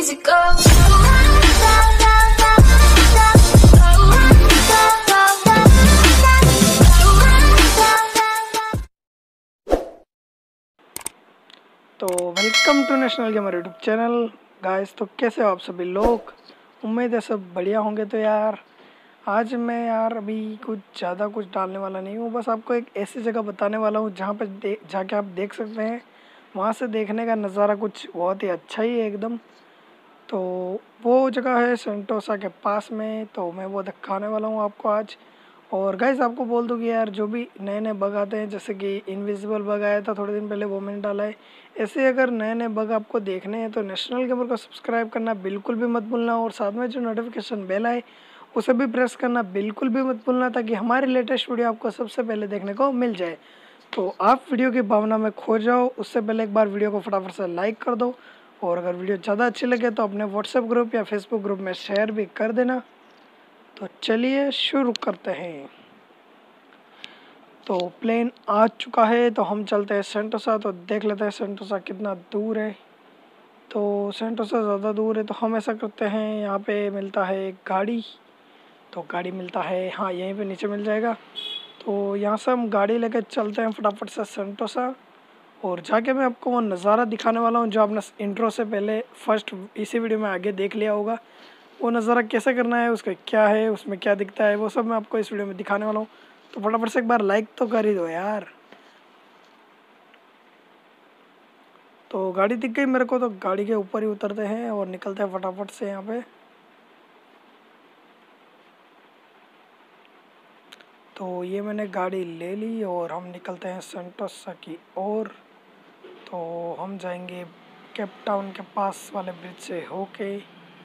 easy go. तो welcome to National Gamer YouTube channel guys. तो कैसे हो आप सभी लोग? उम्मीद है सब बढ़िया होंगे। तो यार आज मैं अभी कुछ ज़्यादा कुछ डालने वाला नहीं हूँ, बस आपको एक ऐसी जगह बताने वाला हूँ जहाँ पर जाके आप देख सकते हैं। वहाँ से देखने का नज़ारा कुछ बहुत ही अच्छा ही है एकदम। तो वो जगह है सेंटोसा के पास में, तो मैं वो दिखाने वाला हूँ आपको आज। और गाइस आपको बोल दूँ कि यार जो भी नए नए बग आते हैं, जैसे कि इनविजिबल बग आया था थोड़े दिन पहले, वो मैंने डाला है। ऐसे अगर नए नए बग आपको देखने हैं तो नेशनल गेमर को सब्सक्राइब करना बिल्कुल भी मत भूलना, और साथ में जो नोटिफिकेशन बेल आए उसे भी प्रेस करना बिल्कुल भी मत भूलना, ताकि हमारी लेटेस्ट वीडियो आपको सबसे पहले देखने को मिल जाए। तो आप वीडियो की भावना में खो जाओ उससे पहले एक बार वीडियो को फटाफट से लाइक कर दो, और अगर वीडियो ज़्यादा अच्छी लगे तो अपने व्हाट्सएप ग्रुप या फेसबुक ग्रुप में शेयर भी कर देना। तो चलिए शुरू करते हैं। तो प्लेन आ चुका है, तो हम चलते हैं सेंटोसा। तो देख लेते हैं सेंटोसा कितना दूर है। तो सेंटोसा ज़्यादा दूर है, तो हम ऐसा करते हैं, यहाँ पे मिलता है एक गाड़ी। तो गाड़ी मिलता है, हाँ यहीं पे नीचे मिल जाएगा। तो यहाँ से हम गाड़ी लेकर चलते हैं फटाफट से सेंटोसा, और जाके मैं आपको वो नज़ारा दिखाने वाला हूँ जो आपने इंट्रो से पहले फर्स्ट इसी वीडियो में आगे देख लिया होगा। वो नज़ारा कैसे करना है, उसका क्या है, उसमें क्या दिखता है, वो सब मैं आपको इस वीडियो में दिखाने वाला हूँ। तो फटाफट से एक बार लाइक तो कर ही दो यार। तो गाड़ी दिख गई मेरे को, तो गाड़ी के ऊपर ही उतरते हैं और निकलते हैं फटाफट से यहाँ पे। तो ये मैंने गाड़ी ले ली और हम निकलते हैं सेंटोसा की ओर। तो हम जाएंगे केप टाउन के पास वाले ब्रिज से होके।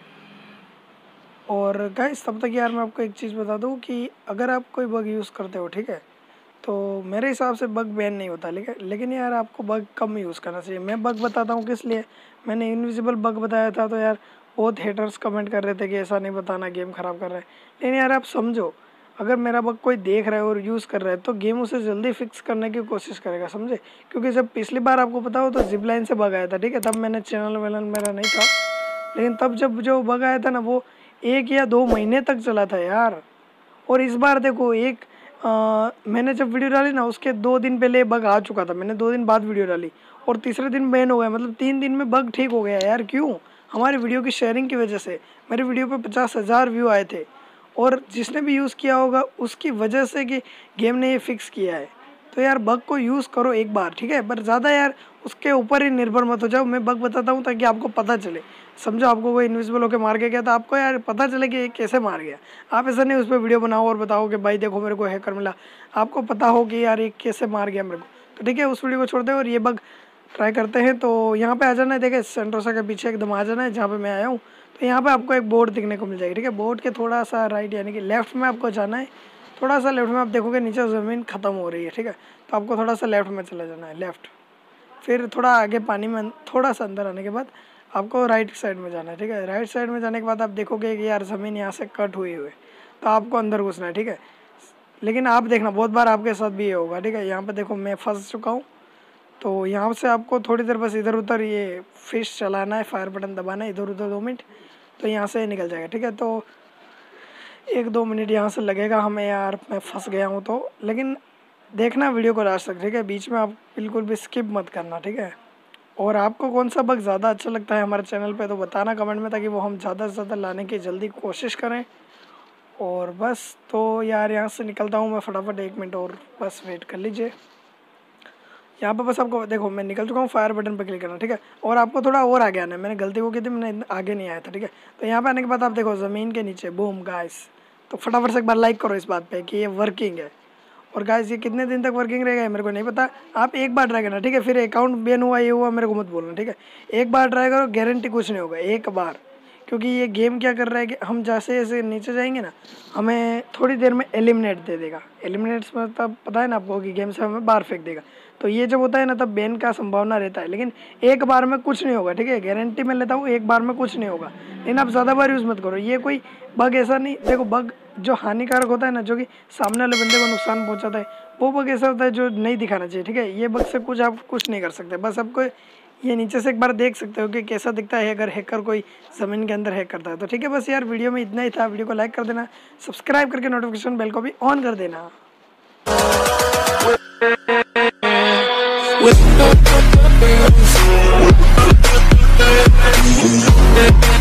और गाइस तब तक यार मैं आपको एक चीज़ बता दूं कि अगर आप कोई बग यूज़ करते हो, ठीक है, तो मेरे हिसाब से बग बैन नहीं होता, लेकिन यार आपको बग कम यूज़ करना चाहिए। मैं बग बताता हूँ किस लिए। मैंने इनविजिबल बग बताया था, तो यार बहुत हेटर्स कमेंट कर रहे थे कि ऐसा नहीं बताना, गेम ख़राब कर रहा है। लेकिन यार आप समझो, अगर मेरा बग कोई देख रहा है और यूज़ कर रहा है तो गेम उसे जल्दी फिक्स करने की कोशिश करेगा, समझे। क्योंकि जब पिछली बार आपको पता हो तो जिप लाइन से बग आया था, ठीक है, तब मैंने चैनल वेनल मेरा नहीं था, लेकिन तब जब जो बग आया था ना, वो 1 या 2 महीने तक चला था यार। और इस बार देखो मैंने जब वीडियो डाली ना, उसके 2 दिन पहले बग आ चुका था। मैंने 2 दिन बाद वीडियो डाली और तीसरे दिन बैन हो गया, मतलब 3 दिन में बग ठीक हो गया यार। क्यों? हमारी वीडियो की शेयरिंग की वजह से। मेरी वीडियो पे 50,000 व्यू आए थे, और जिसने भी यूज़ किया होगा उसकी वजह से कि गेम ने ये फिक्स किया है। तो यार बग को यूज़ करो एक बार, ठीक है, पर ज़्यादा यार उसके ऊपर ही निर्भर मत हो जाओ। मैं बग बताता हूँ ताकि आपको पता चले। समझो आपको कोई इनविजिबल होकर मार के गया, तो आपको यार पता चले कि ये कैसे मार गया। आप ऐसा नहीं उस पर वीडियो बनाओ और बताओ कि भाई देखो मेरे को हैकर मिला। आपको पता हो कि यार ये कैसे मार गया मेरे को। तो ठीक है, उस वीडियो को छोड़ते हैं और ये बग ट्राई करते हैं। तो यहाँ पे आ जाना है, देखिए सेंटोसा के पीछे एकदम आ जाना है जहाँ पे मैं आया हूँ। तो यहाँ पे आपको एक बोर्ड दिखने को मिल जाएगी, ठीक है। बोर्ड के थोड़ा सा राइट यानी कि लेफ्ट में आपको जाना है। थोड़ा सा लेफ्ट में आप देखोगे नीचे ज़मीन ख़त्म हो रही है, ठीक है। तो आपको थोड़ा सा लेफ्ट में चला जाना है, लेफ्ट। फिर थोड़ा आगे पानी में थोड़ा सा अंदर आने के बाद आपको राइट साइड में जाना है, ठीक है। राइट साइड में जाने के बाद आप देखोगे कि यार ज़मीन यहाँ से कट हुई हुई है, तो आपको अंदर घुसना है, ठीक है। लेकिन आप देखना बहुत बार आपके साथ भी ये होगा, ठीक है। यहाँ पे देखो मैं फंस चुका हूँ। तो यहाँ से आपको थोड़ी देर बस इधर उधर ये फिश चलाना है, फायर बटन दबाना है, इधर उधर 2 मिनट, तो यहाँ से निकल जाएगा, ठीक है। तो 1-2 मिनट यहाँ से लगेगा हमें यार, मैं फंस गया हूँ तो। लेकिन देखना वीडियो को लास्ट तक, ठीक है, बीच में आप बिल्कुल भी स्किप मत करना, ठीक है। और आपको कौन सा बग ज़्यादा अच्छा लगता है हमारे चैनल पे, तो बताना कमेंट में, ताकि वो हम ज़्यादा से ज़्यादा लाने की जल्दी कोशिश करें। और बस तो यार यहाँ से निकलता हूँ मैं फटाफट, 1 मिनट और बस वेट कर लीजिए। यहाँ पे बस आपको देखो मैं निकल चुका हूँ, फायर बटन पर क्लिक करना, ठीक है। और आपको थोड़ा और आगे आना है, मैंने गलती वो की थी, मैंने आगे नहीं आया था, ठीक है। तो यहाँ पे आने के बाद आप देखो ज़मीन के नीचे बूम गाइस। तो फटाफट से एक बार लाइक करो इस बात पे कि ये वर्किंग है। और गाइस ये कितने दिन तक वर्किंग रहेगा मेरे को नहीं पता। आप एक बार ट्राई करना, ठीक है, फिर अकाउंट बैन हुआ ये हुआ मेरे को मत बोलना, ठीक है। एक बार ट्राई करो, गारंटी कुछ नहीं होगा, एक बार। क्योंकि ये गेम क्या कर रहा है कि हम जैसे जैसे नीचे जाएंगे ना, हमें थोड़ी देर में एलिमिनेट दे देगा। एलिमिनेट्स मतलब पता है ना आपको कि गेम से हमें बाहर फेंक देगा। तो ये जब होता है ना, तब बैन का संभावना रहता है, लेकिन एक बार में कुछ नहीं होगा, ठीक है, गारंटी मैं लेता हूँ, एक बार में कुछ नहीं होगा। लेकिन आप ज़्यादा बार यूज़ मत करो। ये कोई बग ऐसा नहीं, देखो बग जो हानिकारक होता है ना, जो कि सामने वाले बंदे को नुकसान पहुंचाता है, वो बग ऐसा होता है जो नहीं दिखाना चाहिए, ठीक है। ये बग से कुछ आप कुछ नहीं कर सकते, बस आपको ये नीचे से एक बार देख सकते हो कि कैसा दिखता है अगर हैकर कोई ज़मीन के अंदर हैक करता है। तो ठीक है, बस यार वीडियो में इतना ही था। वीडियो को लाइक कर देना, सब्सक्राइब करके नोटिफिकेशन बेल को भी ऑन कर देना।